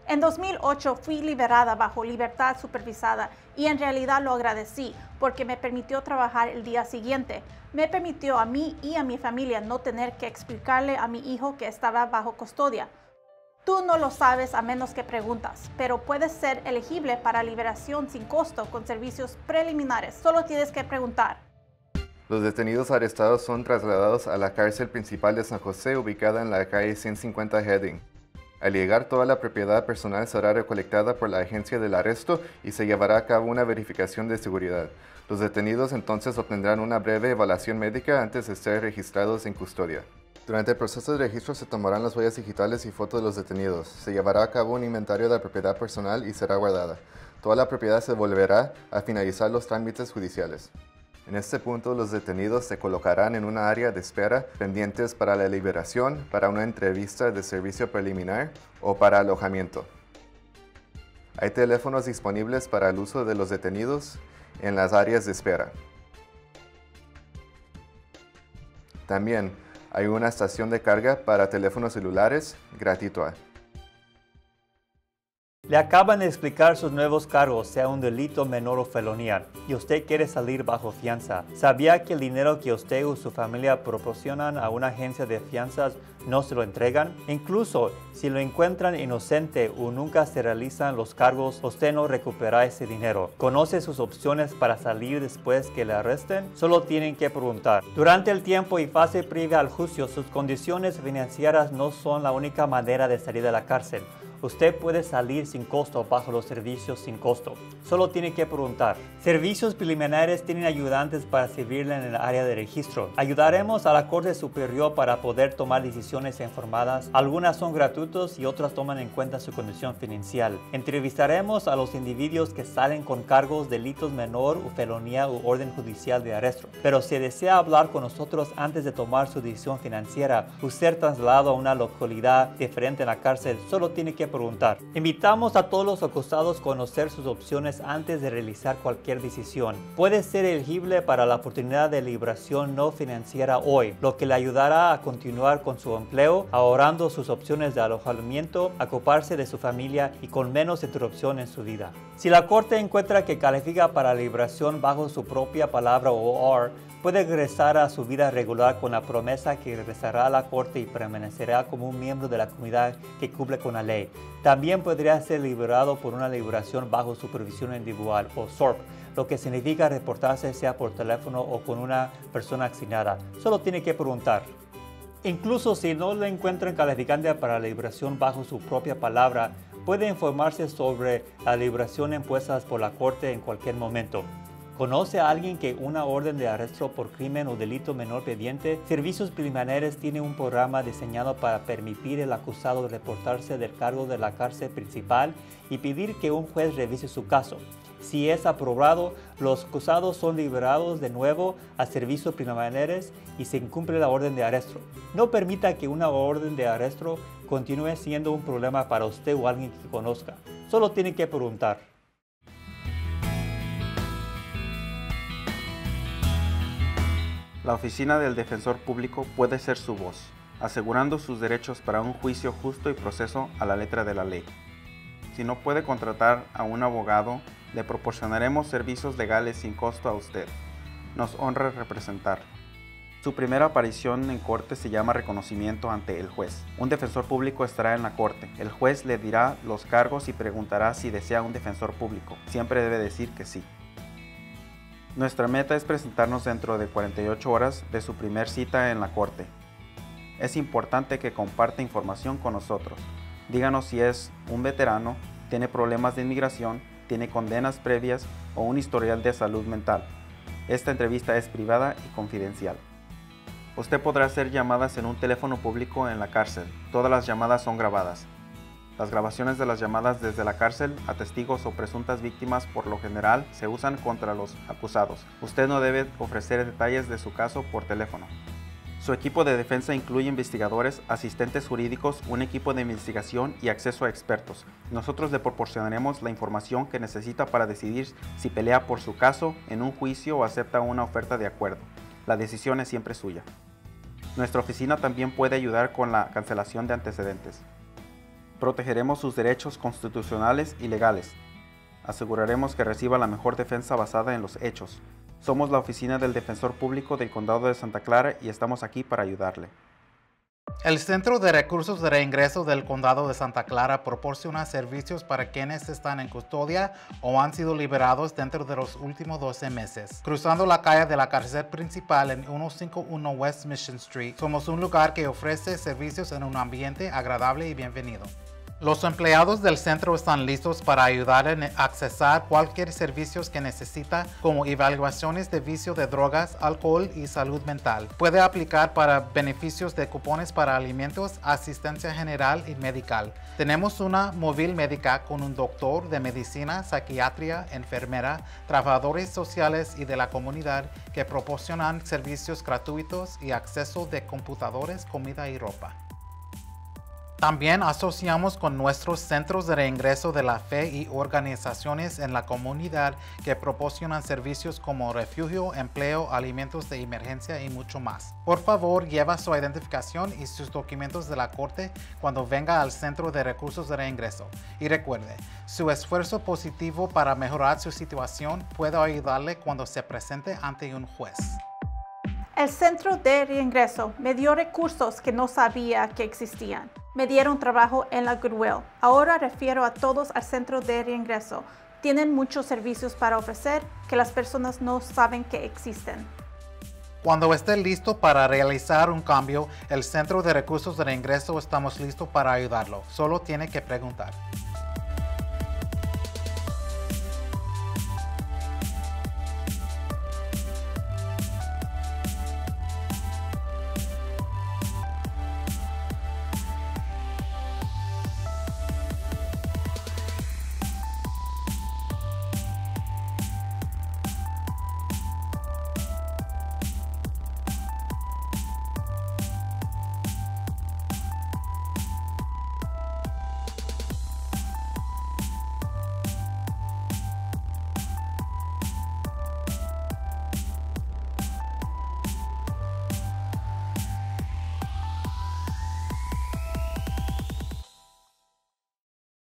En 2008 fui liberada bajo libertad supervisada y en realidad lo agradecí porque me permitió trabajar el día siguiente. Me permitió a mí y a mi familia no tener que explicarle a mi hijo que estaba bajo custodia. Tú no lo sabes a menos que preguntas, pero puedes ser elegible para liberación sin costo con servicios preliminares. Solo tienes que preguntar. Los detenidos arrestados son trasladados a la cárcel principal de San José, ubicada en la calle 150 Heading. Al llegar, toda la propiedad personal será recolectada por la agencia del arresto y se llevará a cabo una verificación de seguridad. Los detenidos entonces obtendrán una breve evaluación médica antes de ser registrados en custodia. Durante el proceso de registro se tomarán las huellas digitales y fotos de los detenidos. Se llevará a cabo un inventario de la propiedad personal y será guardada. Toda la propiedad se devolverá al finalizar los trámites judiciales. En este punto, los detenidos se colocarán en una área de espera pendientes para la liberación, para una entrevista de servicio preliminar o para alojamiento. Hay teléfonos disponibles para el uso de los detenidos en las áreas de espera. También hay una estación de carga para teléfonos celulares gratuita. Le acaban de explicar sus nuevos cargos, sea un delito menor o felonía, y usted quiere salir bajo fianza. ¿Sabía que el dinero que usted o su familia proporcionan a una agencia de fianzas no se lo entregan? Incluso si lo encuentran inocente o nunca se realizan los cargos, usted no recupera ese dinero. ¿Conoce sus opciones para salir después que le arresten? Solo tienen que preguntar. Durante el tiempo y fase previa al juicio, sus condiciones financieras no son la única manera de salir de la cárcel. Usted puede salir sin costo bajo los servicios sin costo. Solo tiene que preguntar. Servicios preliminares tienen ayudantes para servirle en el área de registro. Ayudaremos a la Corte Superior para poder tomar decisiones informadas. Algunas son gratuitas y otras toman en cuenta su condición financiera. Entrevistaremos a los individuos que salen con cargos, delitos menor o felonía o orden judicial de arresto. Pero si desea hablar con nosotros antes de tomar su decisión financiera o ser trasladado a una localidad diferente en la cárcel, solo tiene que preguntar. Invitamos a todos los acusados a conocer sus opciones antes de realizar cualquier decisión. Puede ser elegible para la oportunidad de liberación no financiera hoy, lo que le ayudará a continuar con su empleo, ahorrando sus opciones de alojamiento, ocuparse de su familia y con menos interrupción en su vida. Si la Corte encuentra que califica para liberación bajo su propia palabra OR, puede regresar a su vida regular con la promesa que regresará a la corte y permanecerá como un miembro de la comunidad que cumple con la ley. También podría ser liberado por una liberación bajo supervisión individual o SORP, lo que significa reportarse sea por teléfono o con una persona asignada. Solo tiene que preguntar. Incluso si no le encuentran calificante para la liberación bajo su propia palabra, puede informarse sobre la liberación impuesta por la corte en cualquier momento. ¿Conoce a alguien que una orden de arresto por crimen o delito menor pendiente? Servicios Preliminares tiene un programa diseñado para permitir al acusado reportarse del cargo de la cárcel principal y pedir que un juez revise su caso. Si es aprobado, los acusados son liberados de nuevo a Servicios Preliminares y se incumple la orden de arresto. No permita que una orden de arresto continúe siendo un problema para usted o alguien que conozca. Solo tiene que preguntar. La Oficina del Defensor Público puede ser su voz, asegurando sus derechos para un juicio justo y proceso a la letra de la ley. Si no puede contratar a un abogado, le proporcionaremos servicios legales sin costo a usted. Nos honra representarlo. Su primera aparición en corte se llama reconocimiento ante el juez. Un defensor público estará en la corte. El juez le dirá los cargos y preguntará si desea un defensor público. Siempre debe decir que sí. Nuestra meta es presentarnos dentro de 48 horas de su primer cita en la corte. Es importante que comparta información con nosotros. Díganos si es un veterano, tiene problemas de inmigración, tiene condenas previas o un historial de salud mental. Esta entrevista es privada y confidencial. Usted podrá hacer llamadas en un teléfono público en la cárcel. Todas las llamadas son grabadas. Las grabaciones de las llamadas desde la cárcel a testigos o presuntas víctimas por lo general se usan contra los acusados. Usted no debe ofrecer detalles de su caso por teléfono. Su equipo de defensa incluye investigadores, asistentes jurídicos, un equipo de investigación y acceso a expertos. Nosotros le proporcionaremos la información que necesita para decidir si pelea por su caso en un juicio o acepta una oferta de acuerdo. La decisión es siempre suya. Nuestra oficina también puede ayudar con la cancelación de antecedentes. Protegeremos sus derechos constitucionales y legales. Aseguraremos que reciba la mejor defensa basada en los hechos. Somos la Oficina del Defensor Público del Condado de Santa Clara y estamos aquí para ayudarle. El Centro de Recursos de Reingreso del Condado de Santa Clara proporciona servicios para quienes están en custodia o han sido liberados dentro de los últimos 12 meses. Cruzando la calle de la cárcel principal en 151 West Mission Street, somos un lugar que ofrece servicios en un ambiente agradable y bienvenido. Los empleados del centro están listos para ayudarle a accesar cualquier servicio que necesita, como evaluaciones de vicio de drogas, alcohol y salud mental. Puede aplicar para beneficios de cupones para alimentos, asistencia general y medical. Tenemos una móvil médica con un doctor de medicina, psiquiatría, enfermera, trabajadores sociales y de la comunidad que proporcionan servicios gratuitos y acceso de computadores, comida y ropa. También asociamos con nuestros centros de reingreso de la fe y organizaciones en la comunidad que proporcionan servicios como refugio, empleo, alimentos de emergencia y mucho más. Por favor, lleva su identificación y sus documentos de la corte cuando venga al Centro de Recursos de Reingreso. Y recuerde, su esfuerzo positivo para mejorar su situación puede ayudarle cuando se presente ante un juez. El Centro de Reingreso me dio recursos que no sabía que existían. Me dieron trabajo en la Goodwill. Ahora refiero a todos al Centro de Reingreso. Tienen muchos servicios para ofrecer que las personas no saben que existen. Cuando esté listo para realizar un cambio, el Centro de Recursos de Reingreso estamos listos para ayudarlo. Solo tiene que preguntar.